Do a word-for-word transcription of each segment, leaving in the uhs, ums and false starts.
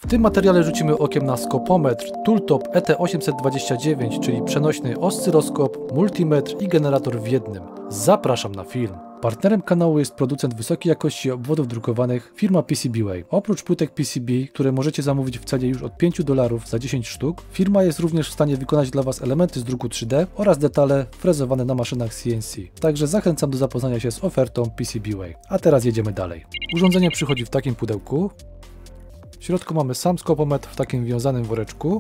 W tym materiale rzucimy okiem na skopometr Tooltop E T osiemset dwadzieścia dziewięć, czyli przenośny oscyloskop, multimetr i generator w jednym. Zapraszam na film. Partnerem kanału jest producent wysokiej jakości obwodów drukowanych firma P C B Way. Oprócz płytek P C B, które możecie zamówić w cenie już od pięciu dolarów za dziesięć sztuk, firma jest również w stanie wykonać dla Was elementy z druku trzy D oraz detale frezowane na maszynach C N C. Także zachęcam do zapoznania się z ofertą P C B Way. A teraz jedziemy dalej. Urządzenie przychodzi w takim pudełku. W środku mamy sam skopometr w takim wiązanym woreczku.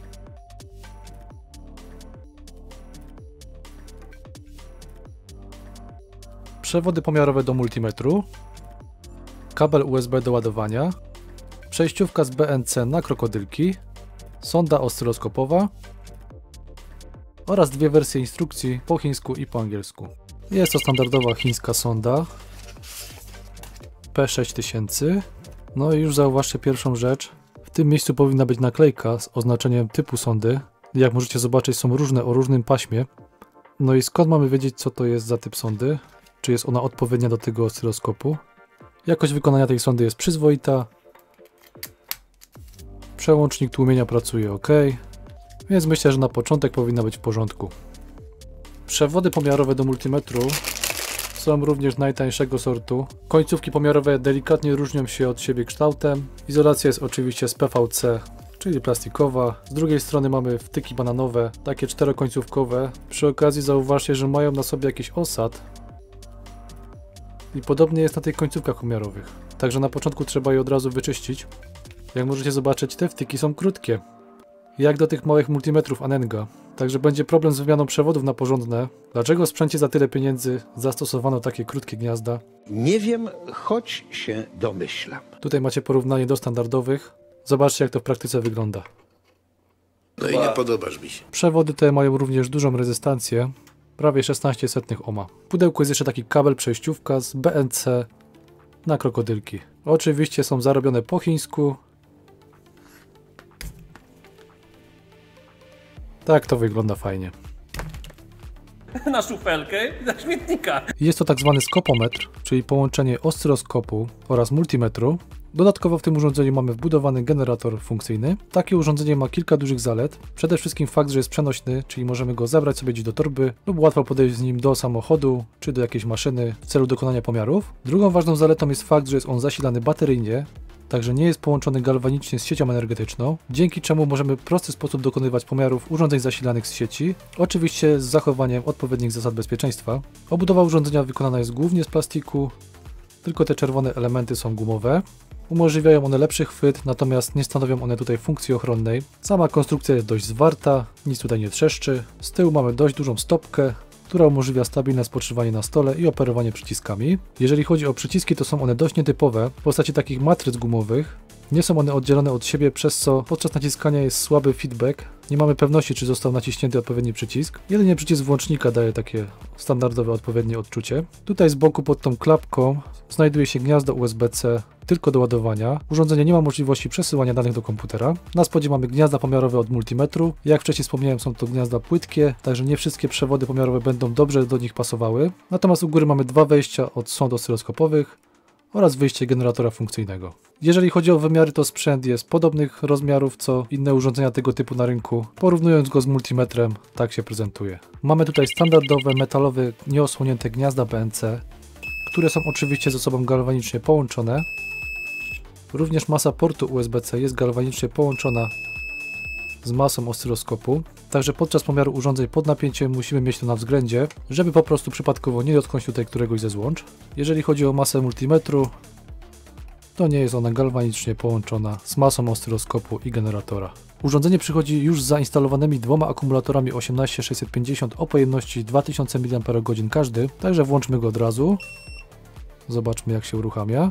Przewody pomiarowe do multimetru, kabel U S B do ładowania, przejściówka z B N C na krokodylki, sonda oscyloskopowa oraz dwie wersje instrukcji po chińsku i po angielsku. Jest to standardowa chińska sonda P sześć tysięcy. No i już zauważcie pierwszą rzecz. W tym miejscu powinna być naklejka z oznaczeniem typu sondy. Jak możecie zobaczyć, są różne o różnym paśmie. No i skąd mamy wiedzieć, co to jest za typ sondy? Czy jest ona odpowiednia do tego oscyloskopu? Jakość wykonania tej sondy jest przyzwoita. Przełącznik tłumienia pracuje ok. Więc myślę, że na początek powinna być w porządku. Przewody pomiarowe do multimetru są również najtańszego sortu. Końcówki pomiarowe delikatnie różnią się od siebie kształtem. Izolacja jest oczywiście z P V C, czyli plastikowa. Z drugiej strony mamy wtyki bananowe, takie czterokońcówkowe. Przy okazji zauważcie, że mają na sobie jakiś osad. I podobnie jest na tych końcówkach pomiarowych. Także na początku trzeba je od razu wyczyścić. Jak możecie zobaczyć, te wtyki są krótkie. Jak do tych małych multimetrów Anenga. Także będzie problem z wymianą przewodów na porządne. Dlaczego w sprzęcie za tyle pieniędzy zastosowano takie krótkie gniazda? Nie wiem, choć się domyślam. Tutaj macie porównanie do standardowych. Zobaczcie, jak to w praktyce wygląda. No i nie podobasz mi się. Przewody te mają również dużą rezystancję. Prawie szesnaście setnych ohma. W pudełku jest jeszcze taki kabel przejściówka z B N C na krokodylki. Oczywiście są zarobione po chińsku. Tak to wygląda fajnie. Na szufelkę i na śmietnika. Jest to tak zwany skopometr, czyli połączenie oscyloskopu oraz multimetru. Dodatkowo w tym urządzeniu mamy wbudowany generator funkcyjny. Takie urządzenie ma kilka dużych zalet. Przede wszystkim fakt, że jest przenośny, czyli możemy go zabrać sobie gdzieś do torby lub łatwo podejść z nim do samochodu czy do jakiejś maszyny w celu dokonania pomiarów. Drugą ważną zaletą jest fakt, że jest on zasilany bateryjnie, także nie jest połączony galwanicznie z siecią energetyczną, dzięki czemu możemy w prosty sposób dokonywać pomiarów urządzeń zasilanych z sieci, oczywiście z zachowaniem odpowiednich zasad bezpieczeństwa. Obudowa urządzenia wykonana jest głównie z plastiku, tylko te czerwone elementy są gumowe. Umożliwiają one lepszy chwyt, natomiast nie stanowią one tutaj funkcji ochronnej. Sama konstrukcja jest dość zwarta, nic tutaj nie trzeszczy. Z tyłu mamy dość dużą stopkę, która umożliwia stabilne spoczywanie na stole i operowanie przyciskami. Jeżeli chodzi o przyciski, to są one dość nietypowe, w postaci takich matryc gumowych. Nie są one oddzielone od siebie, przez co podczas naciskania jest słaby feedback. Nie mamy pewności, czy został naciśnięty odpowiedni przycisk. Jedynie przycisk włącznika daje takie standardowe, odpowiednie odczucie. Tutaj z boku pod tą klapką znajduje się gniazdo U S B C tylko do ładowania. Urządzenie nie ma możliwości przesyłania danych do komputera. Na spodzie mamy gniazda pomiarowe od multimetru. Jak wcześniej wspomniałem, są to gniazda płytkie, także nie wszystkie przewody pomiarowe będą dobrze do nich pasowały. Natomiast u góry mamy dwa wejścia od sond oscyloskopowych oraz wyjście generatora funkcyjnego. Jeżeli chodzi o wymiary, to sprzęt jest podobnych rozmiarów co inne urządzenia tego typu na rynku. Porównując go z multimetrem, tak się prezentuje. Mamy tutaj standardowe metalowe, nieosłonięte gniazda B N C, które są oczywiście ze sobą galwanicznie połączone. Również masa portu U S B C jest galwanicznie połączona z masą oscyloskopu, także podczas pomiaru urządzeń pod napięciem musimy mieć to na względzie, żeby po prostu przypadkowo nie dotknąć tutaj któregoś ze złącz. Jeżeli chodzi o masę multimetru, to nie jest ona galwanicznie połączona z masą oscyloskopu i generatora. Urządzenie przychodzi już z zainstalowanymi dwoma akumulatorami osiemnaście sześćset pięćdziesiąt o pojemności dwa tysiące miliampergodzin każdy, także włączmy go od razu. Zobaczmy, jak się uruchamia.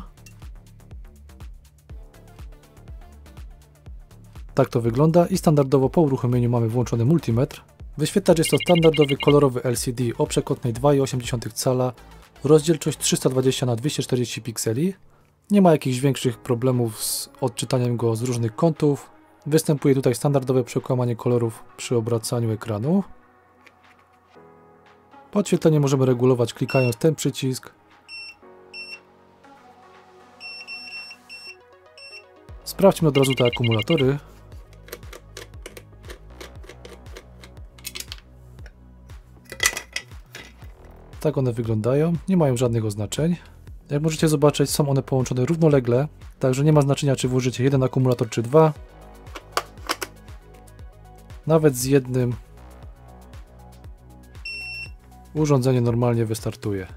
Tak to wygląda i standardowo po uruchomieniu mamy włączony multimetr. Wyświetlacz jest to standardowy kolorowy L C D o przekątnej dwa i osiem cala, rozdzielczość trzysta dwadzieścia na dwieście czterdzieści pikseli. Nie ma jakichś większych problemów z odczytaniem go z różnych kątów. Występuje tutaj standardowe przekłamanie kolorów przy obracaniu ekranu. Podświetlenie możemy regulować klikając ten przycisk. Sprawdźmy od razu te akumulatory. Tak one wyglądają, nie mają żadnych oznaczeń. Jak możecie zobaczyć, są one połączone równolegle, także nie ma znaczenia, czy włożycie jeden akumulator, czy dwa. Nawet z jednym urządzenie normalnie wystartuje.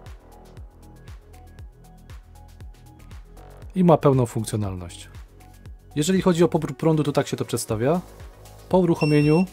I ma pełną funkcjonalność. Jeżeli chodzi o pobór prądu, to tak się to przedstawia. Po uruchomieniu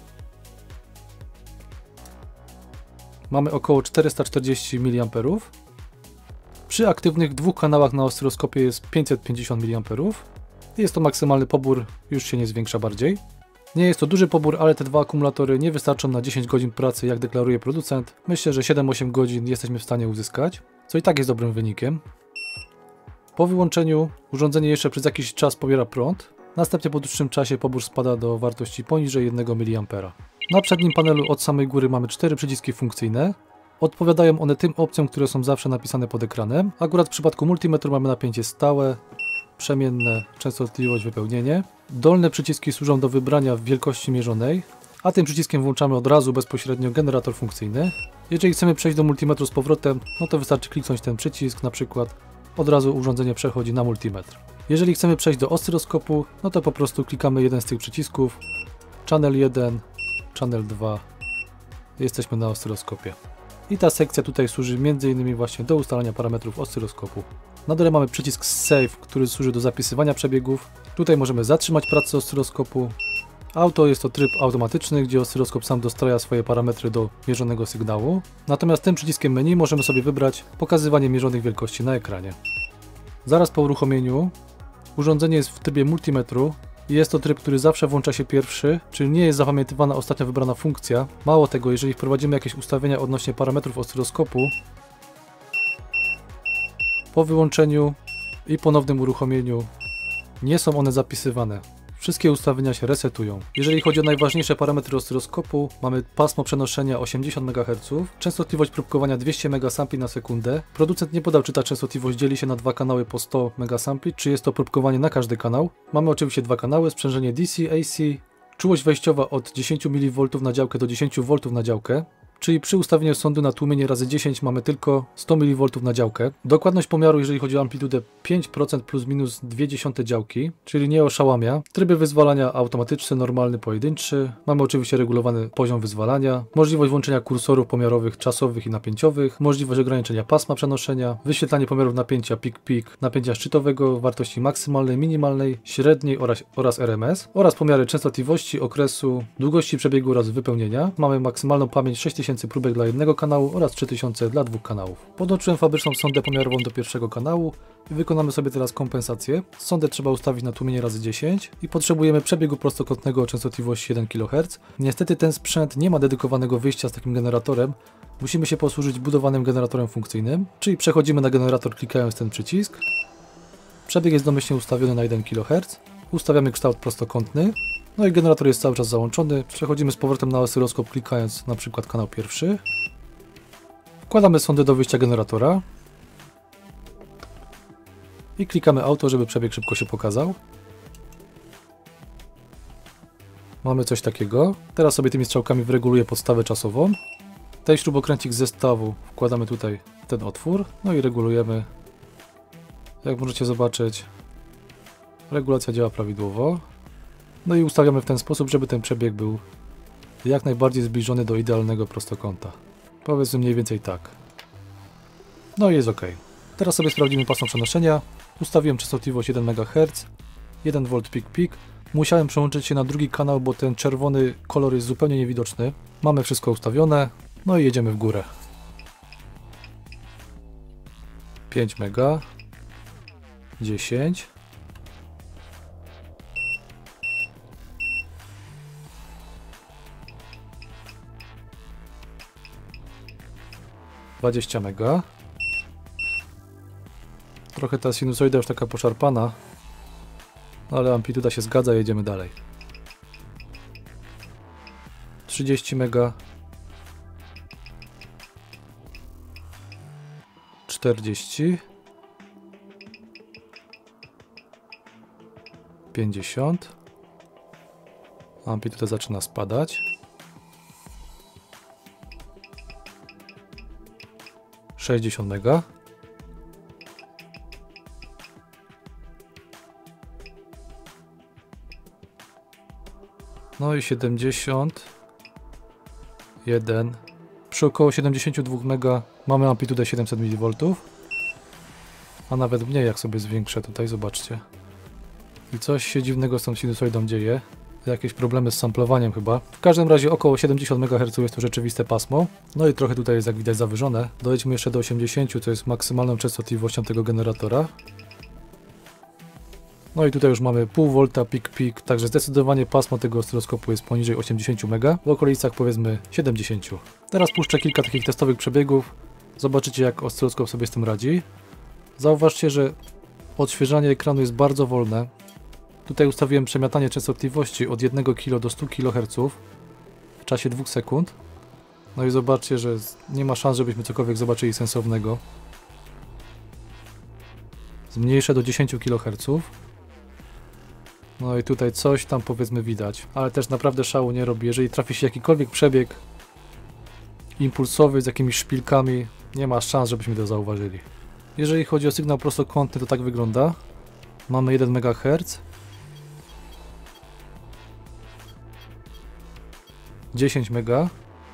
mamy około czterysta czterdzieści miliamperów. Przy aktywnych dwóch kanałach na oscyloskopie jest pięćset pięćdziesiąt miliamperów. Jest to maksymalny pobór, już się nie zwiększa bardziej. Nie jest to duży pobór, ale te dwa akumulatory nie wystarczą na dziesięć godzin pracy, jak deklaruje producent. Myślę, że siedem osiem godzin jesteśmy w stanie uzyskać, co i tak jest dobrym wynikiem. Po wyłączeniu urządzenie jeszcze przez jakiś czas pobiera prąd. Następnie po dłuższym czasie pobór spada do wartości poniżej jednego miliampera. Na przednim panelu od samej góry mamy cztery przyciski funkcyjne. Odpowiadają one tym opcjom, które są zawsze napisane pod ekranem. Akurat w przypadku multimetru mamy napięcie stałe, przemienne, częstotliwość, wypełnienie. Dolne przyciski służą do wybrania wielkości mierzonej, a tym przyciskiem włączamy od razu bezpośrednio generator funkcyjny. Jeżeli chcemy przejść do multimetru z powrotem, no to wystarczy kliknąć ten przycisk, na przykład od razu urządzenie przechodzi na multimetr. Jeżeli chcemy przejść do oscyloskopu, no to po prostu klikamy jeden z tych przycisków, channel jeden, channel dwa, jesteśmy na oscyloskopie. I ta sekcja tutaj służy między innymi właśnie do ustalania parametrów oscyloskopu. Na dole mamy przycisk Save, który służy do zapisywania przebiegów. Tutaj możemy zatrzymać pracę oscyloskopu. Auto jest to tryb automatyczny, gdzie oscyloskop sam dostraja swoje parametry do mierzonego sygnału. Natomiast tym przyciskiem menu możemy sobie wybrać pokazywanie mierzonych wielkości na ekranie. Zaraz po uruchomieniu urządzenie jest w trybie multimetru. Jest to tryb, który zawsze włącza się pierwszy, czyli nie jest zapamiętywana ostatnio wybrana funkcja. Mało tego, jeżeli wprowadzimy jakieś ustawienia odnośnie parametrów oscyloskopu, po wyłączeniu i ponownym uruchomieniu nie są one zapisywane. Wszystkie ustawienia się resetują. Jeżeli chodzi o najważniejsze parametry oscyloskopu, mamy pasmo przenoszenia osiemdziesiąt megaherców, częstotliwość próbkowania dwieście megasampli na sekundę. Producent nie podał, czy ta częstotliwość dzieli się na dwa kanały po sto megasampli, czy jest to próbkowanie na każdy kanał. Mamy oczywiście dwa kanały, sprzężenie D C, A C, czułość wejściowa od dziesięć miliwoltów na działkę do dziesięć woltów na działkę. Czyli przy ustawieniu sądu na tłumienie razy dziesięć mamy tylko sto miliwoltów na działkę. Dokładność pomiaru, jeżeli chodzi o amplitudę, pięć procent plus minus dwie dziesiąte działki, czyli nie oszałamia. Tryby wyzwalania automatyczny, normalny, pojedynczy. Mamy oczywiście regulowany poziom wyzwalania, możliwość włączenia kursorów pomiarowych czasowych i napięciowych, możliwość ograniczenia pasma przenoszenia, wyświetlanie pomiarów napięcia pik-pik, napięcia szczytowego, wartości maksymalnej, minimalnej, średniej oraz, oraz R M S oraz pomiary częstotliwości, okresu, długości przebiegu oraz wypełnienia. Mamy maksymalną pamięć sześć tysięcy próbek dla jednego kanału oraz trzy tysiące dla dwóch kanałów. Podłączyłem fabryczną sondę pomiarową do pierwszego kanału i wykonamy sobie teraz kompensację. Sondę trzeba ustawić na tłumienie razy dziesięć i potrzebujemy przebiegu prostokątnego o częstotliwości jeden kiloherc. Niestety ten sprzęt nie ma dedykowanego wyjścia z takim generatorem. Musimy się posłużyć budowanym generatorem funkcyjnym, czyli przechodzimy na generator klikając ten przycisk. Przebieg jest domyślnie ustawiony na jeden kiloherc. Ustawiamy kształt prostokątny. No i generator jest cały czas załączony. Przechodzimy z powrotem na oscyloskop klikając na przykład kanał pierwszy. Wkładamy sondę do wyjścia generatora. I klikamy auto, żeby przebieg szybko się pokazał. Mamy coś takiego. Teraz sobie tymi strzałkami wyreguluję podstawę czasową. Ten śrubokręcik z zestawu wkładamy tutaj w ten otwór. No i regulujemy. Jak możecie zobaczyć, regulacja działa prawidłowo. No i ustawiamy w ten sposób, żeby ten przebieg był jak najbardziej zbliżony do idealnego prostokąta. Powiedzmy mniej więcej tak. No i jest ok. Teraz sobie sprawdzimy pasmo przenoszenia. Ustawiłem częstotliwość jeden megaherc, jeden wolt pik-pik. Musiałem przełączyć się na drugi kanał, bo ten czerwony kolor jest zupełnie niewidoczny. Mamy wszystko ustawione. No i jedziemy w górę. pięć mega, dziesięć. dwadzieścia mega. Trochę ta sinusoida już taka poszarpana, ale amplituda się zgadza, jedziemy dalej. trzydzieści mega. czterdzieści. pięćdziesiąt. Amplituda zaczyna spadać. sześćdziesiąt mega. No i siedemdziesiąt jeden. Przy około siedemdziesięciu dwóch mega mamy amplitudę siedemset milivoltów. A nawet mniej, jak sobie zwiększę tutaj, zobaczcie. I coś się dziwnego z tą sinusoidą dzieje. Jakieś problemy z samplowaniem chyba. W każdym razie około siedemdziesiąt megaherców jest to rzeczywiste pasmo. No i trochę tutaj jest, jak widać, zawyżone. Dojdźmy jeszcze do osiemdziesięciu, to jest maksymalną częstotliwością tego generatora. No i tutaj już mamy pół volta pik pik, także zdecydowanie pasmo tego oscyloskopu jest poniżej osiemdziesięciu mega, w okolicach powiedzmy siedemdziesięciu. Teraz puszczę kilka takich testowych przebiegów. Zobaczycie, jak oscyloskop sobie z tym radzi. Zauważcie, że odświeżanie ekranu jest bardzo wolne. Tutaj ustawiłem przemiatanie częstotliwości od jednego kilo do stu kiloherców w czasie dwóch sekund. No i zobaczcie, że nie ma szans, żebyśmy cokolwiek zobaczyli sensownego. Zmniejszę do dziesięciu kiloherców. No i tutaj coś tam powiedzmy widać, ale też naprawdę szału nie robi. Jeżeli trafi się jakikolwiek przebieg impulsowy z jakimiś szpilkami, nie ma szans, żebyśmy to zauważyli. Jeżeli chodzi o sygnał prostokątny, to tak wygląda. Mamy jeden megaherc. dziesięć mega.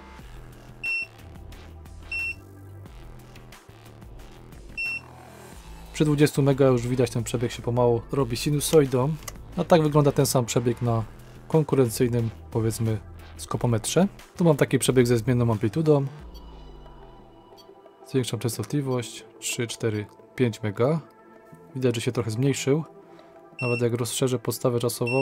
Przy dwudziestu mega już widać, ten przebieg się pomału robi sinusoidą. A tak wygląda ten sam przebieg na konkurencyjnym, powiedzmy, skopometrze. Tu mam taki przebieg ze zmienną amplitudą. Zwiększam częstotliwość. trzy, cztery, pięć mega. Widać, że się trochę zmniejszył. Nawet jak rozszerzę podstawę czasową,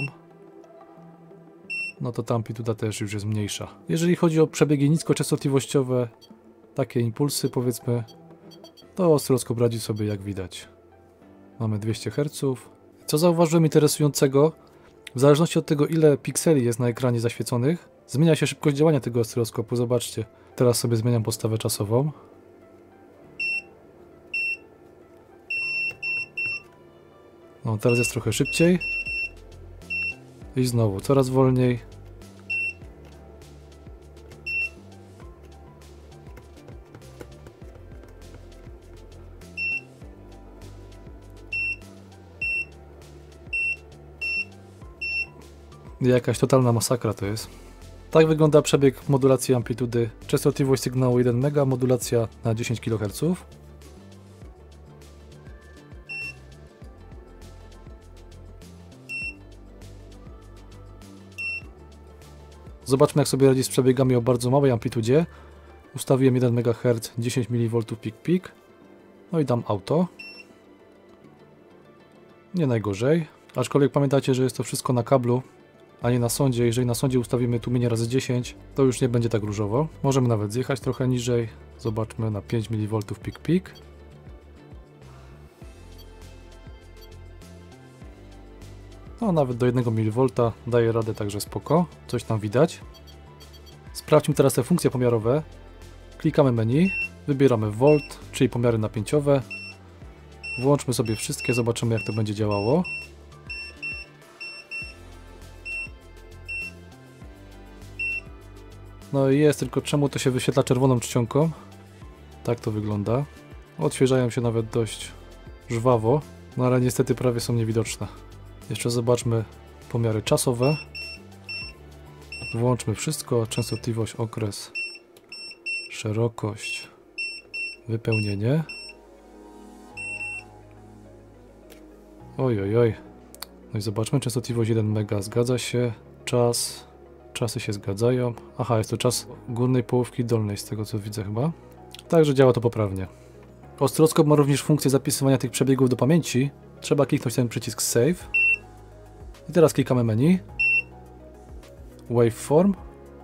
no to ta amplituda też już jest mniejsza. Jeżeli chodzi o przebiegi niskoczęstotliwościowe, takie impulsy powiedzmy, to oscyloskop radzi sobie, jak widać. Mamy dwieście herców. Co zauważyłem interesującego, w zależności od tego, ile pikseli jest na ekranie zaświeconych, zmienia się szybkość działania tego oscyloskopu. Zobaczcie, teraz sobie zmieniam podstawę czasową. No, teraz jest trochę szybciej. I znowu, coraz wolniej. Jakaś totalna masakra to jest. Tak wygląda przebieg modulacji amplitudy. Częstotliwość sygnału jeden mega, modulacja na dziesięć kiloherców. Zobaczmy, jak sobie radzi z przebiegami o bardzo małej amplitudzie. Ustawiłem jeden megaherc, dziesięć milivoltów pik pik. No i dam auto. Nie najgorzej. Aczkolwiek pamiętajcie, że jest to wszystko na kablu, a nie na sondzie. Jeżeli na sondzie ustawimy tłumienie razy dziesięć, to już nie będzie tak różowo. Możemy nawet zjechać trochę niżej. Zobaczmy na pięć milivoltów pik pik. No nawet do jednego milivolta daje radę, także spoko. Coś tam widać. Sprawdźmy teraz te funkcje pomiarowe. Klikamy menu, wybieramy volt, czyli pomiary napięciowe. Włączmy sobie wszystkie, zobaczymy, jak to będzie działało. No i jest, tylko czemu to się wyświetla czerwoną czcionką? Tak to wygląda. Odświeżają się nawet dość żwawo, no ale niestety prawie są niewidoczne. Jeszcze zobaczmy pomiary czasowe. Włączmy wszystko, częstotliwość, okres, szerokość, wypełnienie. Oj, oj, oj. No i zobaczmy, częstotliwość jeden mega, zgadza się, czas, czasy się zgadzają. Aha, jest to czas górnej połówki dolnej, z tego co widzę chyba. Także działa to poprawnie. Oscyloskop ma również funkcję zapisywania tych przebiegów do pamięci. Trzeba kliknąć ten przycisk Save. I teraz klikamy menu. Waveform.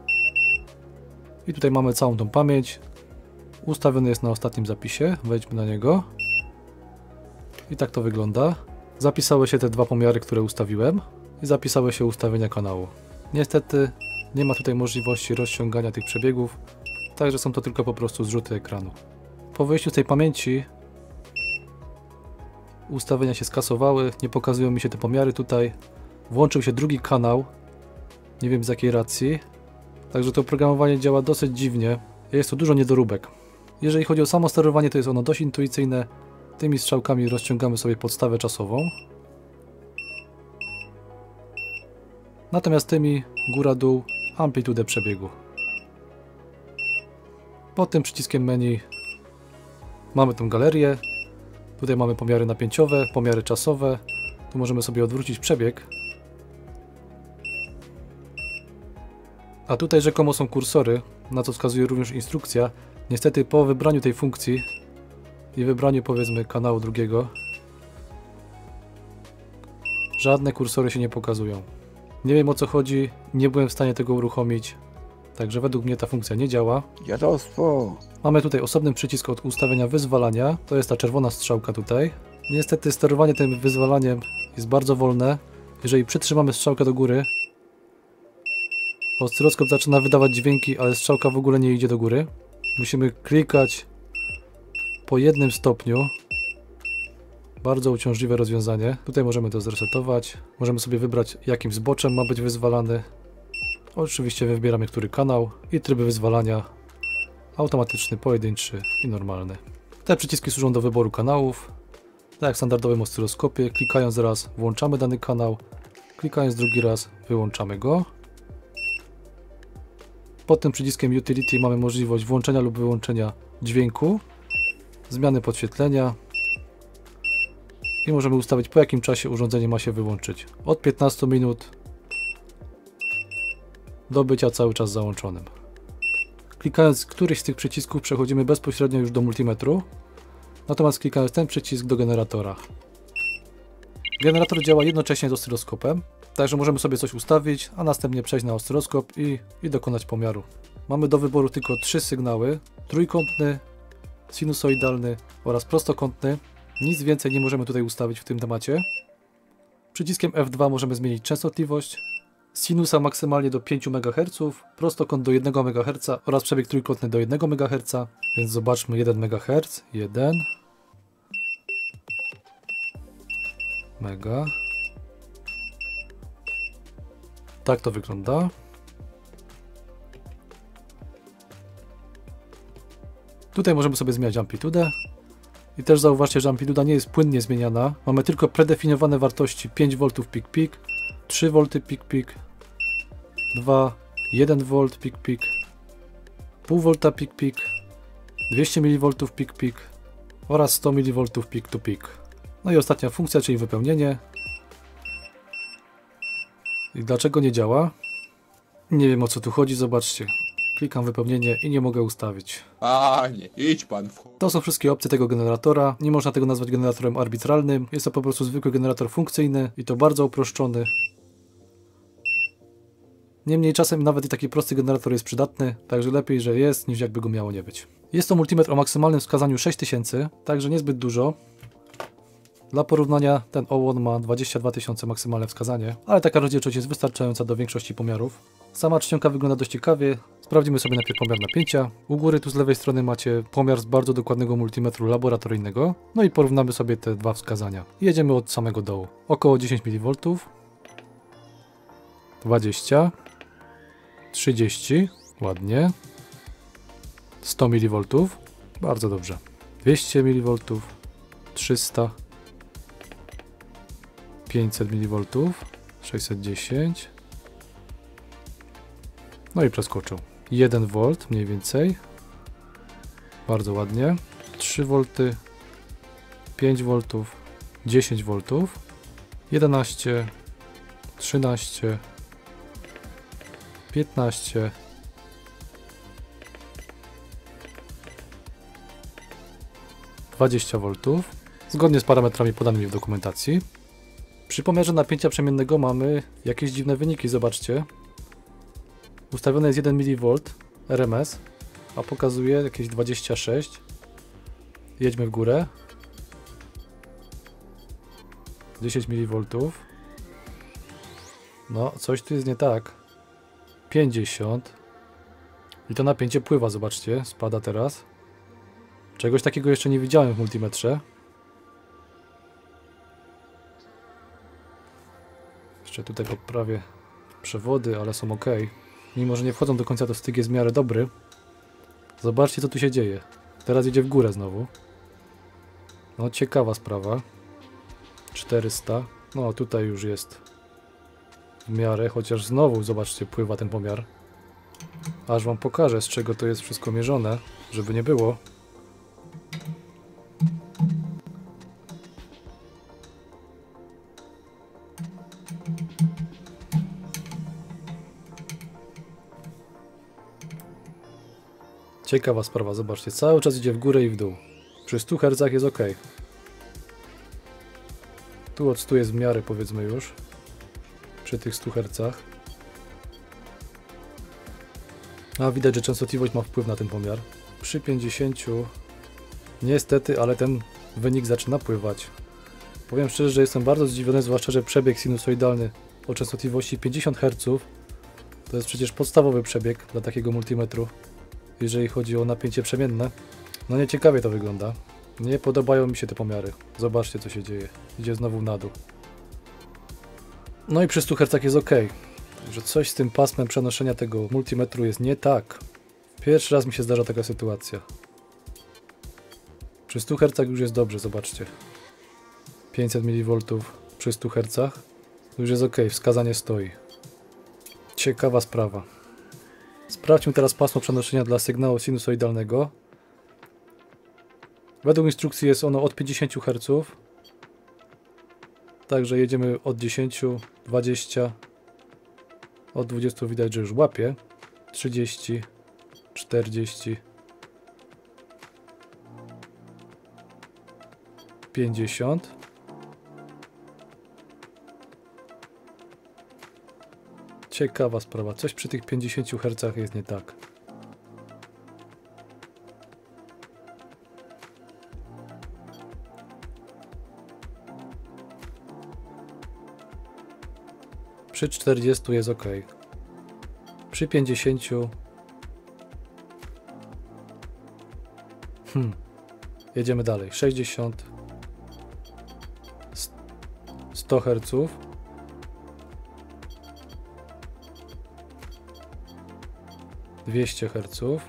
I tutaj mamy całą tą pamięć. Ustawiony jest na ostatnim zapisie. Wejdźmy na niego. I tak to wygląda. Zapisały się te dwa pomiary, które ustawiłem. I zapisały się ustawienia kanału. Niestety nie ma tutaj możliwości rozciągania tych przebiegów. Także są to tylko po prostu zrzuty ekranu. Po wyjściu z tej pamięci ustawienia się skasowały. Nie pokazują mi się te pomiary tutaj. włączył się drugi kanał. Nie wiem z jakiej racji. Także to oprogramowanie działa dosyć dziwnie. Jest tu dużo niedoróbek. Jeżeli chodzi o samo sterowanie, to jest ono dość intuicyjne. Tymi strzałkami rozciągamy sobie podstawę czasową. Natomiast tymi góra-dół amplitudę przebiegu. Pod tym przyciskiem menu mamy tą galerię. Tutaj mamy pomiary napięciowe, pomiary czasowe. Tu możemy sobie odwrócić przebieg. A tutaj rzekomo są kursory, na co wskazuje również instrukcja. Niestety po wybraniu tej funkcji i wybraniu powiedzmy kanału drugiego żadne kursory się nie pokazują. Nie wiem o co chodzi, nie byłem w stanie tego uruchomić. Także według mnie ta funkcja nie działa. Dziadostwo. Mamy tutaj osobny przycisk od ustawienia wyzwalania. To jest ta czerwona strzałka tutaj. Niestety sterowanie tym wyzwalaniem jest bardzo wolne. Jeżeli przytrzymamy strzałkę do góry, oscyloskop zaczyna wydawać dźwięki, ale strzałka w ogóle nie idzie do góry. Musimy klikać po jednym stopniu. Bardzo uciążliwe rozwiązanie. Tutaj możemy to zresetować. Możemy sobie wybrać, jakim zboczem ma być wyzwalany. Oczywiście wybieramy, który kanał i tryby wyzwalania. Automatyczny, pojedynczy i normalny. Te przyciski służą do wyboru kanałów. Tak jak w standardowym oscyloskopie, klikając raz włączamy dany kanał, klikając drugi raz wyłączamy go. Pod tym przyciskiem Utility mamy możliwość włączenia lub wyłączenia dźwięku, zmiany podświetlenia i możemy ustawić, po jakim czasie urządzenie ma się wyłączyć. Od piętnastu minut do bycia cały czas załączonym. Klikając któryś z tych przycisków przechodzimy bezpośrednio już do multimetru, natomiast klikając ten przycisk do generatora. Generator działa jednocześnie z oscyloskopem, także możemy sobie coś ustawić, a następnie przejść na oscyloskop i, i dokonać pomiaru. Mamy do wyboru tylko trzy sygnały: trójkątny, sinusoidalny oraz prostokątny. Nic więcej nie możemy tutaj ustawić w tym temacie. Przyciskiem F dwa możemy zmienić częstotliwość, sinusa maksymalnie do pięciu megaherców, prostokąt do jednego megaherca oraz przebieg trójkątny do jednego megaherca. Więc zobaczmy, jeden megaherc, jeden mega. Tak to wygląda. Tutaj możemy sobie zmieniać amplitudę. I też zauważcie, że amplituda nie jest płynnie zmieniana. Mamy tylko predefiniowane wartości pięć woltów pik-pik, trzy wolty pik-pik, dwa, jeden wolt pik-pik, pół volta pik-pik, dwieście miliwoltów pik-pik oraz sto miliwoltów pik-to-pik. No i ostatnia funkcja, czyli wypełnienie. I dlaczego nie działa? Nie wiem o co tu chodzi, zobaczcie. Klikam wypełnienie i nie mogę ustawić. Panie, idź pan w... To są wszystkie opcje tego generatora. Nie można tego nazwać generatorem arbitralnym. Jest to po prostu zwykły generator funkcyjny i to bardzo uproszczony. Niemniej czasem nawet i taki prosty generator jest przydatny, także lepiej, że jest, niż jakby go miało nie być. Jest to multimetr o maksymalnym wskazaniu sześć tysięcy, także niezbyt dużo. Dla porównania ten Owon ma dwadzieścia dwa tysiące maksymalne wskazanie, ale taka rozdzielczość jest wystarczająca do większości pomiarów. Sama czcionka wygląda dość ciekawie. Sprawdzimy sobie najpierw pomiar napięcia. U góry tu z lewej strony macie pomiar z bardzo dokładnego multimetru laboratoryjnego. No i porównamy sobie te dwa wskazania. Jedziemy od samego dołu. Około dziesięć miliwoltów. dwadzieścia. trzydzieści. Ładnie. sto miliwoltów. Bardzo dobrze. dwieście miliwoltów. trzysta. pięćset miliwoltów. sześćset dziesięć. No i przeskoczył. jeden wolt mniej więcej. Bardzo ładnie. trzy wolty. pięć woltów. dziesięć woltów. jedenaście. trzynaście. piętnaście. dwadzieścia woltów. Zgodnie z parametrami podanymi w dokumentacji. Przy pomiarze napięcia przemiennego mamy jakieś dziwne wyniki, zobaczcie. Ustawione jest jeden miliwolt R M S, a pokazuje jakieś dwadzieścia sześć. Jedźmy w górę. dziesięć miliwoltów. No, coś tu jest nie tak. pięćdziesiąt. I to napięcie pływa, zobaczcie, spada teraz. Czegoś takiego jeszcze nie widziałem w multimetrze. Jeszcze tutaj poprawię przewody, ale są ok. Mimo że nie wchodzą do końca, to styk jest w miarę dobry. Zobaczcie, co tu się dzieje. Teraz idzie w górę znowu. No ciekawa sprawa. czterysta. No tutaj już jest w miarę, chociaż znowu zobaczcie, pływa ten pomiar. Aż wam pokażę, z czego to jest wszystko mierzone, żeby nie było. Ciekawa sprawa, zobaczcie, cały czas idzie w górę i w dół. Przy stu hercach jest ok. Tu od stu jest w miarę, powiedzmy już. Przy tych stu hercach. A widać, że częstotliwość ma wpływ na ten pomiar. Przy pięćdziesięciu niestety, ale ten wynik zaczyna pływać. Powiem szczerze, że jestem bardzo zdziwiony, zwłaszcza, że przebieg sinusoidalny o częstotliwości pięćdziesiąt herców to jest przecież podstawowy przebieg dla takiego multimetru, jeżeli chodzi o napięcie przemienne. No nieciekawie to wygląda. Nie podobają mi się te pomiary. Zobaczcie, co się dzieje. Idzie znowu na dół. No i przy stu hercach jest ok. Że coś z tym pasmem przenoszenia tego multimetru jest nie tak. Pierwszy raz mi się zdarza taka sytuacja. Przy stu hercach już jest dobrze, zobaczcie. pięćset miliwoltów przy stu hercach. Już jest ok, wskazanie stoi. Ciekawa sprawa. Sprawdźmy teraz pasmo przenoszenia dla sygnału sinusoidalnego. Według instrukcji jest ono od pięćdziesięciu herców. Także jedziemy od dziesięciu, dwudziestu. Od dwudziestu widać, że już łapie. trzydzieści, czterdzieści, pięćdziesiąt. Ciekawa sprawa. Coś przy tych pięćdziesięciu hercach jest nie tak. Przy czterdziestu jest ok. Przy pięćdziesięciu... Hmm. Jedziemy dalej. sześćdziesiąt. sto herców. dwieście herców.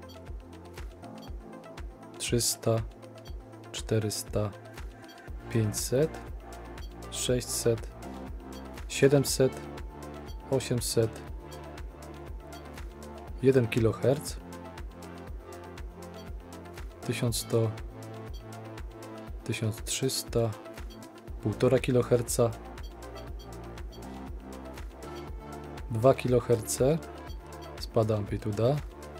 trzysta. czterysta. pięćset. sześćset. siedemset. osiemset. jeden kiloherc. tysiąc sto. tysiąc trzysta. półtora kiloherca. dwa kiloherce. Spada amplituda.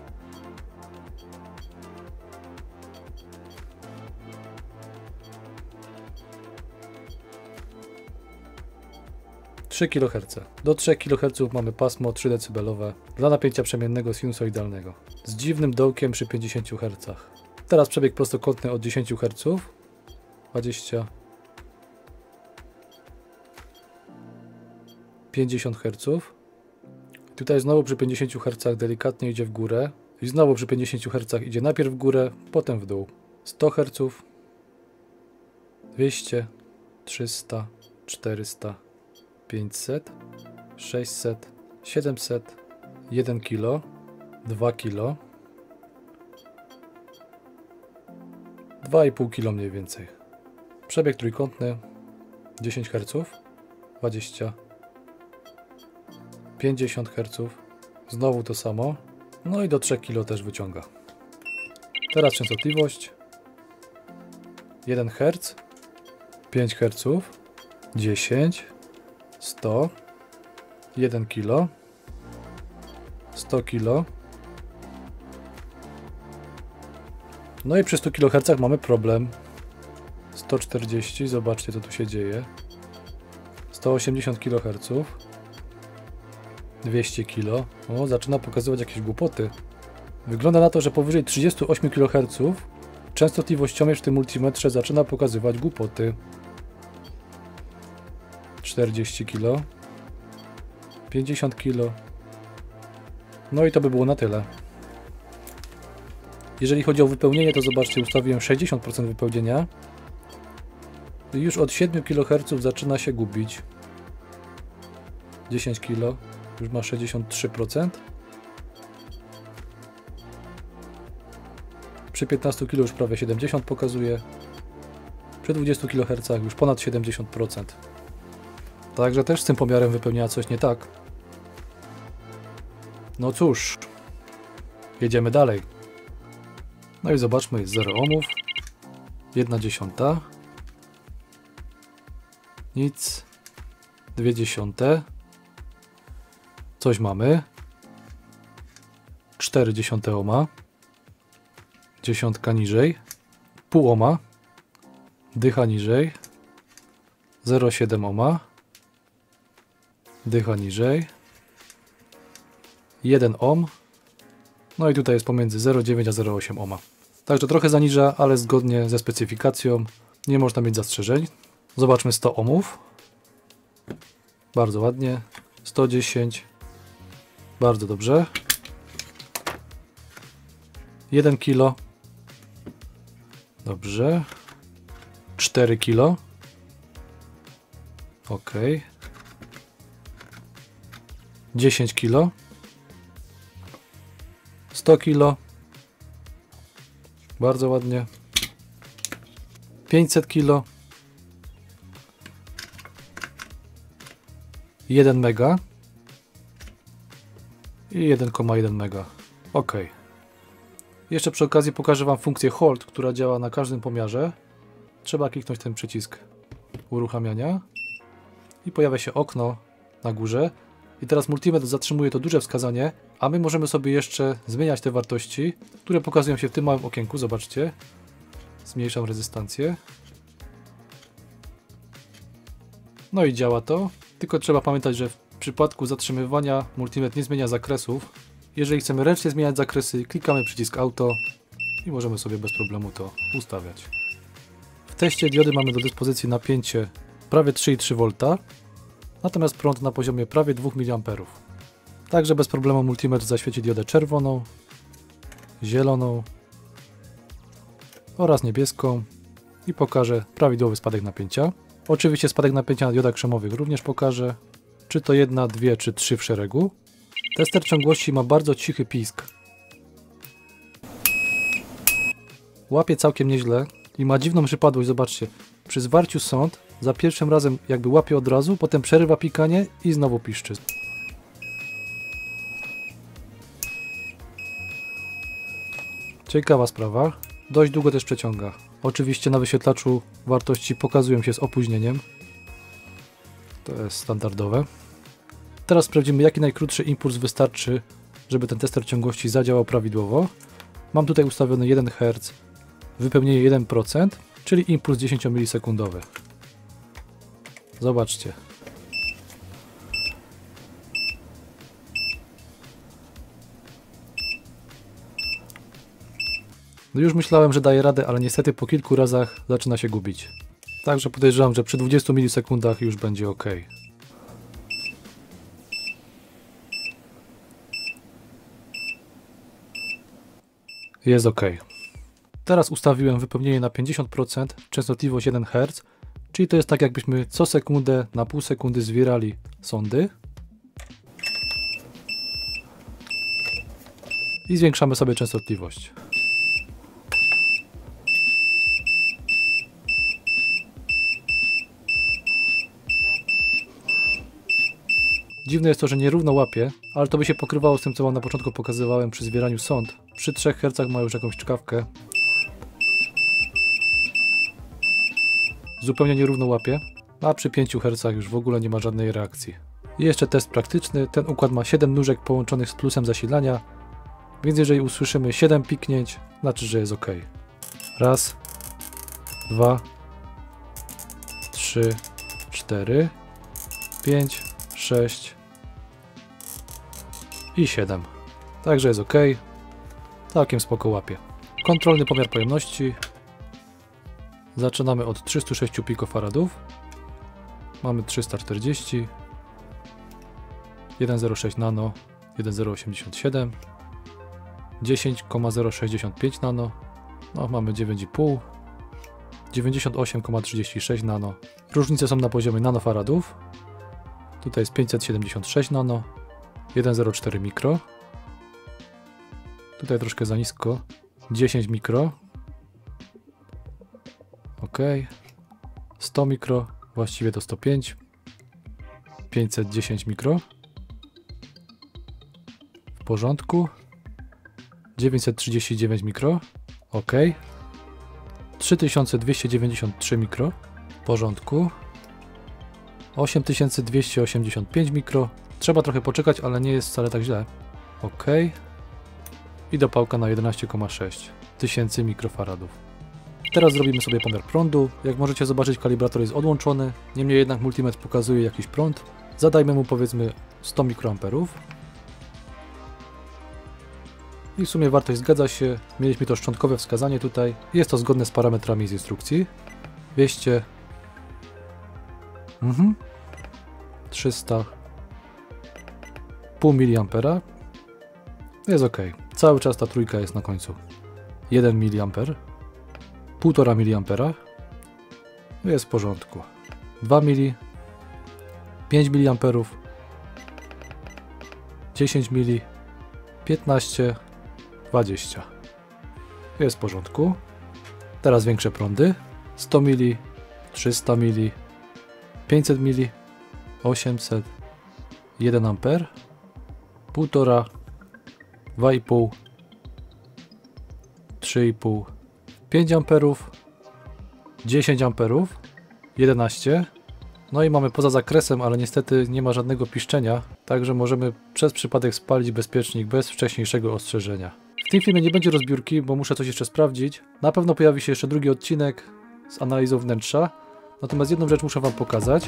trzy kiloherce. Do trzech kiloherców mamy pasmo trzy decybelowe dla napięcia przemiennego sinusoidalnego z dziwnym dołkiem przy pięćdziesięciu hercach. Teraz przebieg prostokątny od dziesięciu herców. dwadzieścia. pięćdziesiąt herców. Tutaj znowu przy pięćdziesięciu hercach delikatnie idzie w górę i znowu przy pięćdziesięciu hercach idzie najpierw w górę, potem w dół. sto herców. dwieście. trzysta. czterysta. pięćset. sześćset. siedemset. jeden kilo. dwa kilo. dwa i pół kilo mniej więcej. Przebieg trójkątny. dziesięć herców. dwadzieścia. pięćdziesiąt herców. Znowu to samo. No i do trzech kilo też wyciąga. Teraz częstotliwość. jeden herc. pięć herców. dziesięć. sto. jeden kilo. sto kilo. No i przy stu kilohercach mamy problem. sto czterdzieści. Zobaczcie, co tu się dzieje. sto osiemdziesiąt kiloherców. dwieście kilo. O, zaczyna pokazywać jakieś głupoty. Wygląda na to, że powyżej trzydziestu ośmiu kiloherców częstotliwościomierz w tym multimetrze zaczyna pokazywać głupoty. czterdzieści kilo. pięćdziesiąt kilo. No i to by było na tyle. Jeżeli chodzi o wypełnienie, to zobaczcie, ustawiłem sześćdziesiąt procent wypełnienia. I już od siedmiu kiloherców zaczyna się gubić. dziesięć kilo, już ma sześćdziesiąt trzy procent. Przy piętnastu kilo już prawie siedemdziesiąt procent pokazuje. Przy dwudziestu kilohercach już ponad siedemdziesiąt procent. Także też z tym pomiarem wypełniała coś nie tak. No cóż, jedziemy dalej. No i zobaczmy, jest zero ohmów, jedna dziesiąta, nic, dwie dziesiąte, coś mamy, cztery dziesiąte ohma, dziesiątka niżej, pół ohma, dycha niżej, zero przecinek siedem ohma, dycha niżej, jeden ohm, no i tutaj jest pomiędzy zero przecinek dziewięć a zero przecinek osiem ohma. Także trochę zaniża, ale zgodnie ze specyfikacją nie można mieć zastrzeżeń. Zobaczmy sto ohmów. Bardzo ładnie. sto dziesięć. Bardzo dobrze. jeden kilo. Dobrze. cztery kilo. Ok. dziesięć kilo. sto kilo. Bardzo ładnie. pięćset kilo. jeden mega. I jeden przecinek jeden mega. Ok. Jeszcze przy okazji pokażę Wam funkcję hold, która działa na każdym pomiarze. Trzeba kliknąć ten przycisk uruchamiania. I pojawia się okno na górze. I teraz multimetr zatrzymuje to duże wskazanie, a my możemy sobie jeszcze zmieniać te wartości, które pokazują się w tym małym okienku. Zobaczcie. Zmniejszam rezystancję. No i działa to. Tylko trzeba pamiętać, że w przypadku zatrzymywania multimetr nie zmienia zakresów. Jeżeli chcemy ręcznie zmieniać zakresy, klikamy przycisk auto i możemy sobie bez problemu to ustawiać. W teście diody mamy do dyspozycji napięcie prawie trzy przecinek trzy wolt, natomiast prąd na poziomie prawie dwa miliampery. Także bez problemu multimetr zaświeci diodę czerwoną, zieloną oraz niebieską i pokaże prawidłowy spadek napięcia. Oczywiście spadek napięcia na diodach krzemowych również pokaże, czy to jedna, dwie czy trzy w szeregu. Tester ciągłości ma bardzo cichy pisk. Łapie całkiem nieźle i ma dziwną przypadłość, zobaczcie. Przy zwarciu sond za pierwszym razem jakby łapie od razu, potem przerywa pikanie i znowu piszczy. Ciekawa sprawa. Dość długo też przeciąga. Oczywiście na wyświetlaczu wartości pokazują się z opóźnieniem. To jest standardowe. Teraz sprawdzimy, jaki najkrótszy impuls wystarczy, żeby ten tester ciągłości zadziałał prawidłowo. Mam tutaj ustawiony jeden herc, wypełnienie jeden procent, czyli impuls dziesięciomilisekundowy. Zobaczcie. No już myślałem, że daje radę, ale niestety po kilku razach zaczyna się gubić. Także podejrzewam, że przy dwudziestu milisekundach już będzie ok. Jest ok. Teraz ustawiłem wypełnienie na pięćdziesiąt procent, częstotliwość jeden herc, czyli to jest tak, jakbyśmy co sekundę na pół sekundy zwierali sondy. I zwiększamy sobie częstotliwość. Dziwne jest to, że nierówno łapie, ale to by się pokrywało z tym, co wam na początku pokazywałem przy zbieraniu sond. Przy trzech hercach ma już jakąś czkawkę. Zupełnie nierówno łapie, a przy pięciu hercach już w ogóle nie ma żadnej reakcji. I jeszcze test praktyczny. Ten układ ma siedem nóżek połączonych z plusem zasilania, więc jeżeli usłyszymy siedem piknięć, znaczy, że jest ok. Raz, dwa, trzy, cztery, pięć, sześć i siedem. Także jest ok. Całkiem spoko łapie. Kontrolny pomiar pojemności. Zaczynamy od trzystu sześciu pikofaradów. Mamy trzysta czterdzieści. jeden przecinek zero sześć nano. jeden przecinek zero osiemdziesiąt siedem. dziesięć przecinek zero sześćdziesiąt pięć nano. No, mamy dziewięć i pół. dziewięćdziesiąt osiem przecinek trzydzieści sześć nano. Różnice są na poziomie nanofaradów. Tutaj jest pięćset siedemdziesiąt sześć nano, jeden zero cztery mikro. Tutaj troszkę za nisko, dziesięć mikro. Ok, sto mikro, właściwie to sto pięć. pięćset dziesięć mikro. W porządku. dziewięćset trzydzieści dziewięć mikro. Ok. trzy tysiące dwieście dziewięćdziesiąt trzy mikro. W porządku. osiem tysięcy dwieście osiemdziesiąt pięć mikro. Trzeba trochę poczekać, ale nie jest wcale tak źle. Ok. I dopałka na jedenaście przecinek sześć tysięcy mikrofaradów. Teraz zrobimy sobie pomiar prądu. Jak możecie zobaczyć, kalibrator jest odłączony. Niemniej jednak multimetr pokazuje jakiś prąd. Zadajmy mu powiedzmy sto mikroamperów. I w sumie wartość zgadza się. Mieliśmy to szczątkowe wskazanie tutaj. Jest to zgodne z parametrami z instrukcji. dwieście. Mhm. trzysta. Pół miliampera. Jest ok. Cały czas ta trójka jest na końcu. jeden miliamper. półtora miliampera. Jest w porządku. dwa mili. pięć miliamperów. dziesięć mili. piętnaście. dwadzieścia. Jest w porządku. Teraz większe prądy. sto mili. trzysta mili. pięćset mili. osiemset. jeden amper. półtora. dwa i pół. trzy i pół. pięć amperów. dziesięć amperów. jedenaście. No i mamy poza zakresem, ale niestety nie ma żadnego piszczenia, także możemy przez przypadek spalić bezpiecznik bez wcześniejszego ostrzeżenia. W tym filmie nie będzie rozbiórki, bo muszę coś jeszcze sprawdzić. Na pewno pojawi się jeszcze drugi odcinek z analizą wnętrza. Natomiast jedną rzecz muszę wam pokazać.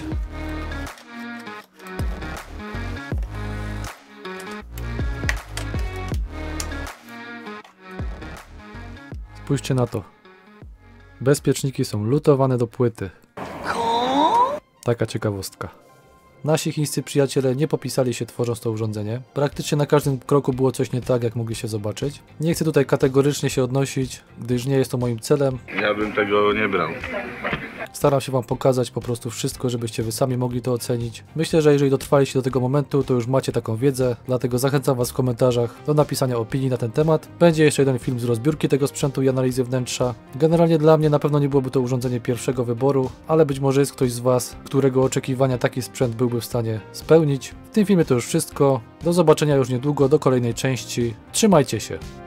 Spójrzcie na to. Bezpieczniki są lutowane do płyty. Taka ciekawostka. Nasi chińscy przyjaciele nie popisali się, tworząc to urządzenie. Praktycznie na każdym kroku było coś nie tak, jak mogliście zobaczyć. Nie chcę tutaj kategorycznie się odnosić, gdyż nie jest to moim celem. Ja bym tego nie brał. Staram się wam pokazać po prostu wszystko, żebyście wy sami mogli to ocenić. Myślę, że jeżeli dotrwaliście do tego momentu, to już macie taką wiedzę, dlatego zachęcam was w komentarzach do napisania opinii na ten temat. Będzie jeszcze jeden film z rozbiórki tego sprzętu i analizy wnętrza. Generalnie dla mnie na pewno nie byłoby to urządzenie pierwszego wyboru, ale być może jest ktoś z was, którego oczekiwania taki sprzęt byłby w stanie spełnić. W tym filmie to już wszystko. Do zobaczenia już niedługo, do kolejnej części. Trzymajcie się!